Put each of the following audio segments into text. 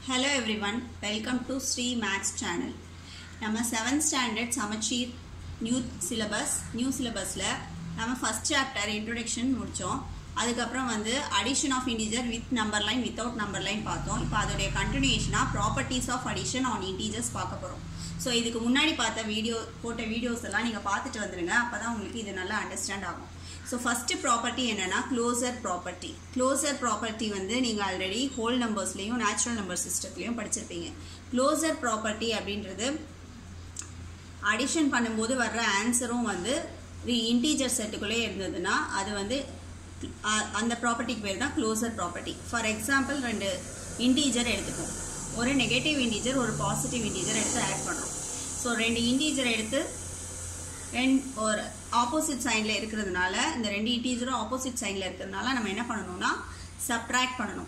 Hello everyone, welcome to Sri Max channel. நம்ம 7th standard Samachir new syllabusல நம்ம first chapter introduction முடிச்சோம். அதுக்கு அப்புறம் வந்து addition of integer with number line without number line பார்த்தோம். இப்போ அதோட continuation properties of addition on integers பார்க்க போறோம். சோ இதுக்கு முன்னாடி பார்த்த வீடியோஸ் எல்லாம் நீங்க பார்த்துட்டு வந்துருங்க. அப்பதான் உங்களுக்கு இது நல்லா அண்டர்ஸ்டாண்ட் ஆகும். So first property என்னன்னா closure property. Closure property வந்து நீங்க ஆல்ரெடி whole numbersலயும் natural number systemலயும் படிச்சிருப்பீங்க. Closure property அப்படின்றது addition பண்ணும்போது வர்ற ஆன்சரும் வந்து integer செட்டுக்குள்ளே இருந்ததுன்னா அது வந்து அந்த ப்ராப்பர்ட்டிக்கு பேர் தான் closure property. For example ரெண்டு integer எடுத்துப்போம். ஒரு நெகட்டிவ் integer ஒரு பாசிட்டிவ் integer எடுத்து ஆட் பண்றோம். ஸோ ரெண்டு integer எடுத்து ஒரு ஆப்போசிட் சைன்ல இருக்கிறதுனால இந்த ரெண்டு இன்டிஜரும் ஆப்போசிட் சைன்ல இருக்கிறதுனால நம்ம என்ன பண்ணணும்னா சப்ட்ராக்ட் பண்ணணும்.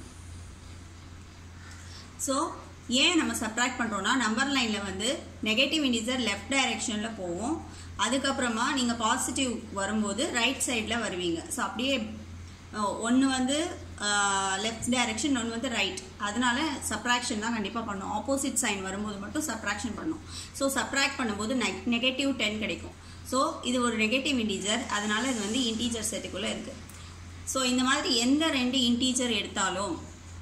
ஸோ ஏன் நம்ம சப்ட்ராக்ட் பண்றோம்னா நம்பர் லைன்ல வந்து நெகட்டிவ் இன்டிஜர் லெஃப்ட் டைரக்ஷன்ல போகும். அதுக்கப்புறமா நீங்க பாசிட்டிவ் வரும்போது ரைட் சைட்ல வருவீங்க. ஸோ அப்படியே ஒன்று வந்து லெஃப்ட் டைரக்ஷன் ஒன்று வந்து ரைட். அதனால சப்ட்ராக்ஷன் தான் கண்டிப்பாக பண்ணும். ஆப்போசிட் சைன் வரும்போது மட்டும் சப்ட்ராக்ஷன் பண்ணும். ஸோ சப்ட்ராக்ட் பண்ணும்போது நெகட்டிவ் 10 கிடைக்கும். ஸோ இது ஒரு நெகட்டிவ் இன்டீஜர், அதனால இது வந்து இன்டீஜர் செட்டுக்குள்ளே இருக்குது. ஸோ இந்த மாதிரி எந்த ரெண்டு இன்டீஜர் எடுத்தாலும்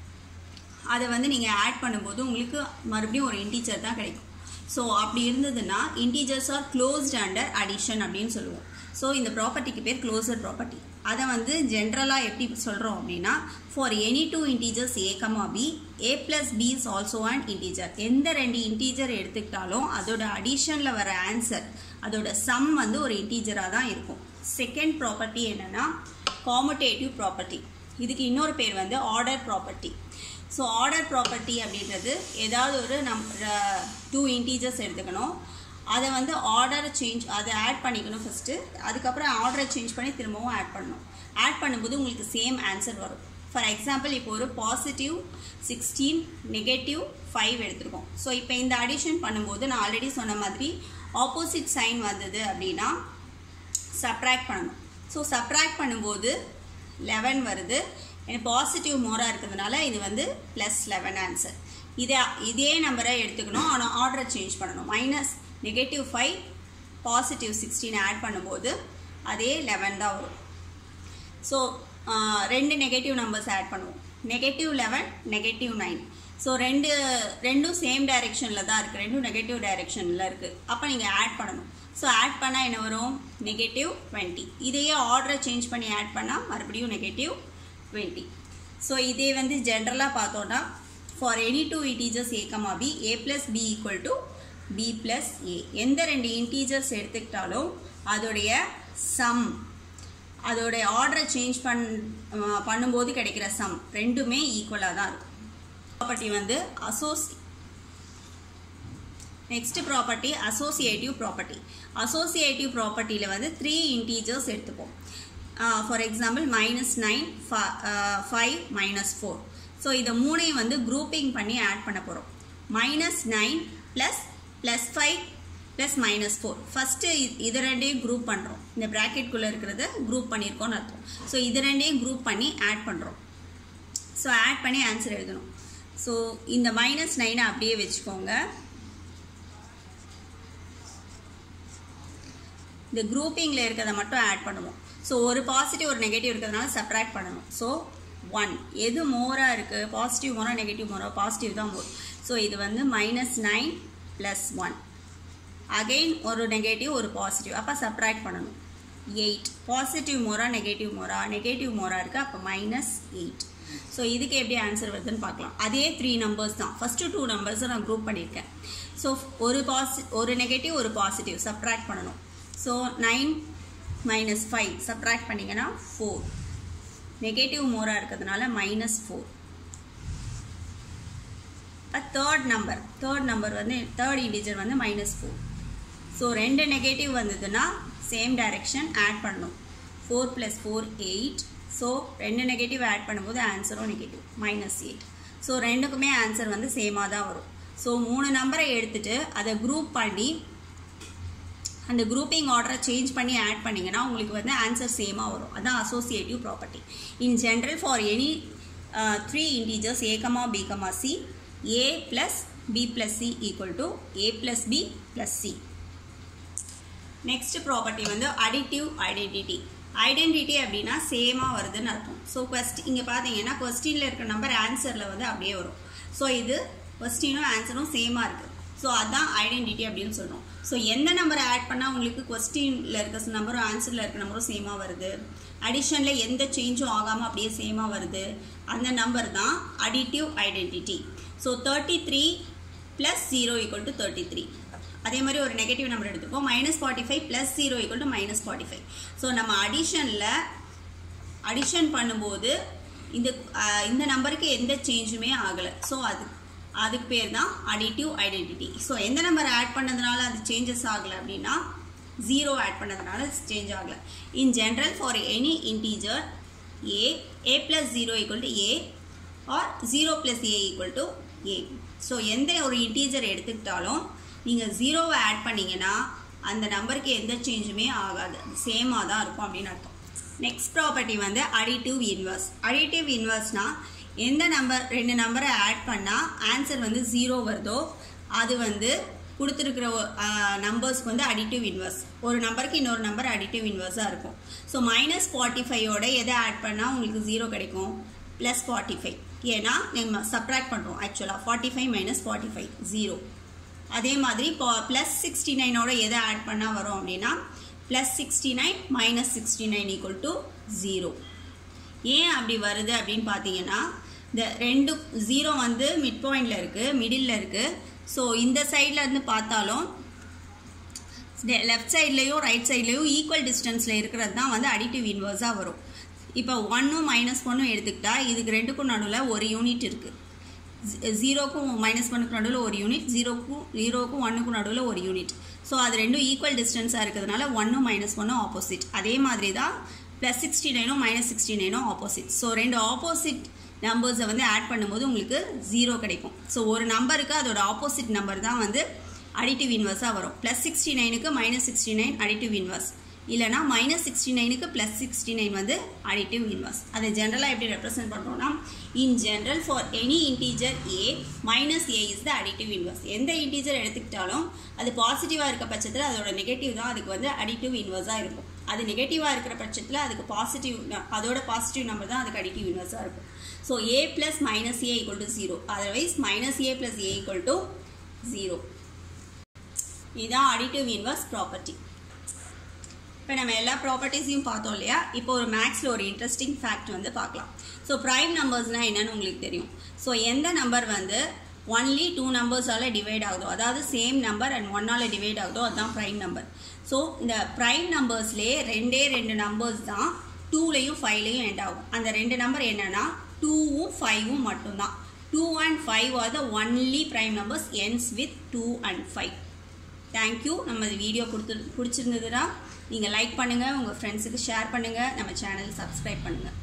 அதை வந்து நீங்கள் ஆட் பண்ணும்போது உங்களுக்கு மறுபடியும் ஒரு இன்டீஜர் தான் கிடைக்கும். ஸோ அப்படி இருந்ததுன்னா integers are closed under addition அப்படின்னு சொல்லுவோம். ஸோ இந்த ப்ராப்பர்ட்டிக்கு பேர் க்ளோசர் ப்ராப்பர்ட்டி. அதை வந்து ஜென்ரலாக எப்படி சொல்கிறோம் அப்படின்னா for any two integers a, b, a plus b is also an integer. எந்த ரெண்டு இன்டீஜர் எடுத்துக்கிட்டாலும் அதோட அடிஷனில் வர ஆன்சர் அதோட சம் வந்து ஒரு இன்டீஜராக தான் இருக்கும். செகண்ட் ப்ராப்பர்ட்டி என்னென்னா காமுடேட்டிவ் ப்ராப்பர்ட்டி. இதுக்கு இன்னொரு பேர் வந்து order property. So order property அப்படின்றது ஏதாவது ஒரு டூ இன்டீஜர்ஸ் எடுத்துக்கணும், அதை வந்து ஆர்டரை அதை ஆட் பண்ணிக்கணும் ஃபஸ்ட்டு. அதுக்கப்புறம் ஆர்டரை சேஞ்ச் பண்ணி திரும்பவும் ஆட் பண்ணணும். ஆட் பண்ணும்போது உங்களுக்கு சேம் ஆன்சர் வரும். ஃபார் எக்ஸாம்பிள் இப்போ ஒரு பாசிட்டிவ் 16 நெகட்டிவ் 5 எடுத்துருக்கோம். ஸோ இப்போ இந்த அடிஷன் பண்ணும்போது நான் ஆல்ரெடி சொன்ன மாதிரி ஆப்போசிட் சைன் வந்தது அப்படின்னா சப்ட்ராக்ட் பண்ணணும். ஸோ சப்ட்ராக்ட் பண்ணும்போது 11 வருது. எனக்கு பாசிட்டிவ் மோராக இருக்கிறதுனால இது வந்து +11 ஆன்சர். இதே நம்பரை எடுத்துக்கணும், ஆனால் ஆர்டரை சேஞ்ச் பண்ணணும். -5 பாசிட்டிவ் 16 ஆட் பண்ணும்போது அதே 11 தான் வரும். ஸோ ரெண்டு நெகட்டிவ் நம்பர்ஸ் ஆட் பண்ணுவோம். -11 -9. ஸோ ரெண்டும் சேம் டைரெக்ஷனில் தான் இருக்குது, ரெண்டும் நெகட்டிவ் டைரெக்ஷனில் இருக்குது. அப்போ நீங்கள் ஆட் பண்ணணும். ஸோ ஆட் பண்ணால் என்ன வரும்? -20. இதையே ஆர்டரை சேஞ்ச் பண்ணி ஆட் பண்ணால் மறுபடியும் -20. ஸோ இதே வந்து ஜென்ரலாக பார்த்தோன்னா for any two integers a, b, a plus b equal to b plus a. எந்த ரெண்டு இன்டீஜர்ஸ் எடுத்துக்கிட்டாலும் அதோடைய சம் அதோட ஆர்டரை சேஞ்ச் பண்ணும்போது கிடைக்கிற சம் ரெண்டுமே ஈக்குவலாக தான் இருக்கும். ப்ராப்பர்ட்டி வந்து next property associative property. Associative ப்ராப்பர்ட்டியில் வந்து 3 இன்டீஜர்ஸ் எடுத்துப்போம். For example -9 5 -4. ஸோ இதை மூணையும் வந்து குரூப்பிங் பண்ணி ஆட் பண்ண போகிறோம். -9 +5 +-4. ஃபஸ்ட்டு இது ரெண்டையும் குரூப் பண்ணுறோம். இந்த ப்ராக்கெட்குள்ளே இருக்கிறத குரூப் பண்ணியிருக்கோன்னு அர்த்தம். ஸோ இது ரெண்டையும் குரூப் பண்ணி ஆட் பண்ணுறோம். ஸோ ஆட் பண்ணி ஆன்சர் எழுதணும். ஸோ இந்த -9 அப்படியே வச்சுக்கோங்க. இந்த குரூப்பிங்கில் இருக்கிறத மட்டும் ஆட் பண்ணுவோம். ஸோ ஒரு பாசிட்டிவ் ஒரு நெகட்டிவ் இருக்கிறதுனால சப்ட்ராக்ட் பண்ணணும். ஸோ 1 எது மோராக இருக்குது? பாசிட்டிவ் மோரா நெகட்டிவ் மோரா? பாசிட்டிவ் தான் மோர். ஸோ இது வந்து -9 +1. அகெயின் ஒரு நெகட்டிவ் ஒரு பாசிட்டிவ், அப்போ சப்ட்ராக்ட் பண்ணணும். 8 பாசிட்டிவ் மோரா நெகட்டிவ் மோரா? நெகட்டிவ் மோரா இருக்குது, அப்போ -8. ஸோ இதுக்கு எப்படி ஆன்சர் வருதுன்னு பார்க்கலாம். அதே 3 நம்பர்ஸ் தான். ஃபஸ்ட்டு 2 நம்பர்ஸை நான் குரூப் பண்ணியிருக்கேன். ஸோ ஒரு நெகட்டிவ் ஒரு பாசிட்டிவ் சப்ட்ராக்ட் பண்ணணும். ஸோ 9 -5 சப்ட்ராக்ட் பண்ணிங்கன்னா 4. நெகட்டிவ் மோராக இருக்கிறதுனால -4. தேர்ட் நம்பர் வந்து தேர்ட் இன்டிஜர் வந்து -4. ஸோ ரெண்டு நெகட்டிவ் வந்ததுன்னா சேம் டைரெக்ஷன் ஆட் பண்ணணும். 4 + 4 8. ஸோ ரெண்டு நெகட்டிவ் ஆட் பண்ணும்போது ஆன்சரும் நெகட்டிவ் -8. ஸோ ரெண்டுக்குமே ஆன்சர் வந்து சேமாக தான் வரும். ஸோ 3 நம்பரை எடுத்துட்டு அதை குரூப் பண்ணி அந்த குரூப்பிங் ஆர்டரை சேஞ்ச் பண்ணி ஆட் பண்ணிங்கன்னா உங்களுக்கு வந்து ஆன்சர் சேமாக வரும். அதுதான் associative property. In general for any 3 integers a, b, c a plus b plus c equal to a plus b plus c. Next property வந்து additive identity. Identity அப்படின்னா சேமா வருதுன்னு அர்த்தம். ஸோ இங்கே பார்த்தீங்கன்னா கொஸ்டினில் இருக்கிற நம்பர் ஆன்சரில் வந்து அப்படியே வரும். ஸோ இது கொஸ்டினும் ஆன்சரும் சேமாக இருக்குது. ஸோ அதுதான் ஐடென்டிட்டி அப்படின்னு சொல்கிறோம். ஸோ எந்த நம்பரை ஆட் பண்ணால் உங்களுக்கு கொஸ்டினில் இருக்க நம்பரும் ஆன்சரில் இருக்கிற நம்பரும் சேமாக வருது, அடிஷனில் எந்த சேஞ்சும் ஆகாமல் அப்படியே சேமாக வருது, அந்த நம்பர் தான் அடிட்டிவ் ஐடென்டிட்டி. ஸோ 33 + 0 = 33. அதே மாதிரி ஒரு நெகட்டிவ் நம்பர் எடுத்துப்போம். -45 + 0 = -45. ஸோ நம்ம அடிஷன் பண்ணும்போது இந்த நம்பருக்கு எந்த சேஞ்சுமே ஆகலை. ஸோ அதுக்கு பேர் தான் அடிட்டிவ் ஐடென்டிட்டி. ஸோ எந்த நம்பர் ஆட் பண்ணதுனால அது சேஞ்சஸ் ஆகலை அப்படின்னா 0 ஆட் பண்ணதுனால சேஞ்ச் ஆகலை. In general for any integer a + 0 = a or 0 + a = a. So எந்த ஒரு இன்டீஜர் எடுத்துக்கிட்டாலும் நீங்கள் 0வை ஆட் பண்ணிங்கன்னா அந்த நம்பருக்கு எந்த சேஞ்சுமே ஆகாது, சேமாக தான் இருக்கும் அப்படின்னு அர்த்தம். நெக்ஸ்ட் ப்ராப்பர்ட்டி வந்து அடிட்டிவ் இன்வர்ஸ். அடிட்டிவ் இன்வர்ஸ்னால் எந்த நம்பர் 2 நம்பரை ஆட் பண்ணால் ஆன்சர் வந்து 0 வருதோ அது வந்து கொடுத்துருக்கிற நம்பர்ஸ்க்கு வந்து அடிட்டிவ் இன்வர்ஸ். ஒரு நம்பருக்கு இன்னொரு நம்பர் அடிட்டிவ் இன்வர்ஸாக இருக்கும். ஸோ -45ஓட எதை ஆட் பண்ணால் உங்களுக்கு 0 கிடைக்கும்? +45. ஏன்னா நம்ம சப்ராக்ட் பண்ணுறோம். ஆக்சுவலாக 45 - 45 0. அதே மாதிரி இப்போ +69ஓட எதை ஆட் பண்ணால் வரும் அப்படின்னா +69 - 69 = 0. ஏன் அப்படி வருது அப்படின்னு பார்த்தீங்கன்னா இந்த 2 0 வந்து மிட் பாயிண்டில் இருக்குது, மிடில் இருக்குது. ஸோ இந்த சைடில் இருந்து பார்த்தாலும் லெஃப்ட் சைட்லேயும் ரைட் சைட்லேயும் ஈக்குவல் டிஸ்டன்ஸில் இருக்கிறது தான் வந்து அடிட்டிவ் இன்வர்ஸாக வரும். இப்போ 1ம் -1ம் எடுத்துக்கிட்டா இதுக்கு 2க்கும் நடுவில் ஒரு யூனிட் இருக்குது. 0க்கும் -1க்கு நடுவில் ஒரு யூனிட், 0க்கும் 1க்கும் நடுவில் ஒரு யூனிட். ஸோ அது ரெண்டும் ஈக்குவல் டிஸ்டன்ஸாக இருக்கிறதுனால 1ம் -1ம் ஆப்போசிட். அதே மாதிரி தான் +69ம் -69ம் ஆப்போசிட். ஸோ 2 ஆப்போசிட் நம்பர்ஸை வந்து ஆட் பண்ணும்போது உங்களுக்கு 0 கிடைக்கும். ஸோ ஒரு நம்பருக்கு அதோட ஆப்போசிட் நம்பர் தான் வந்து அடிட்டிவ் இன்வர்ஸாக வரும். +69க்கு -69 அடிட்டிவ் இன்வர்ஸ், இல்லைனா -69க்கு +69 வந்து அடிட்டிவ் இன்வர்ஸ். அதை ஜென்ரலாக எப்படி ரெப்ரசென்ட் பண்ணுறோம்னா in general for any integer a -a is the additive inverse. எந்த இன்டீஜர் எடுத்துக்கிட்டாலும் அது பாசிட்டிவாக இருக்க பட்சத்தில் அதோட நெகட்டிவ் தான் அதுக்கு வந்து அடிட்டிவ் இன்வர்ஸாக இருக்கும். அது நெகட்டிவாக இருக்கிற பட்சத்தில் அதுக்கு அதோட பாசிட்டிவ் நம்பர் தான் அதுக்கு அடிட்டிவ் இன்வர்ஸாக இருக்கும். So a + -a = 0. Otherwise -a + a = 0. இதுதான் அடிட்டிவ் இன்வர்ஸ் ப்ராப்பர்ட்டி. இப்போ நம்ம எல்லா ப்ராப்பர்ட்டிஸையும் பார்த்தோம் இல்லையா? இப்போ ஒரு மேக்ஸில் ஒரு இன்ட்ரெஸ்டிங் ஃபேக்ட் வந்து பார்க்கலாம். ஸோ ப்ரைம் நம்பர்ஸ்னால் என்னன்னு உங்களுக்கு தெரியும். ஸோ எந்த நம்பர் வந்து ஒன்லி 2 நம்பர்ஸால் டிவைட் ஆகுதோ, அதாவது சேம் நம்பர் அண்ட் 1ஆல் டிவைட் ஆகுதோ அதுதான் ப்ரைம் நம்பர். ஸோ இந்த ப்ரைம் நம்பர்ஸ்லேயே 2 நம்பர்ஸ் தான் 2லையும் 5லையும் எண்ட் ஆகும். அந்த 2 நம்பர் என்னென்னா 2ம் 5ம் மட்டும்தான். 2 and 5 are the only prime numbers ends with 2 and 5. Thank you. நம்ம வீடியோ பிடிச்சிருந்ததுன்னா நீங்கள் லைக் பண்ணுங்கள், உங்கள் ஃப்ரெண்ட்ஸுக்கு ஷேர் பண்ணுங்கள், நம்ம சேனல் சப்ஸ்கிரைப் பண்ணுங்கள்.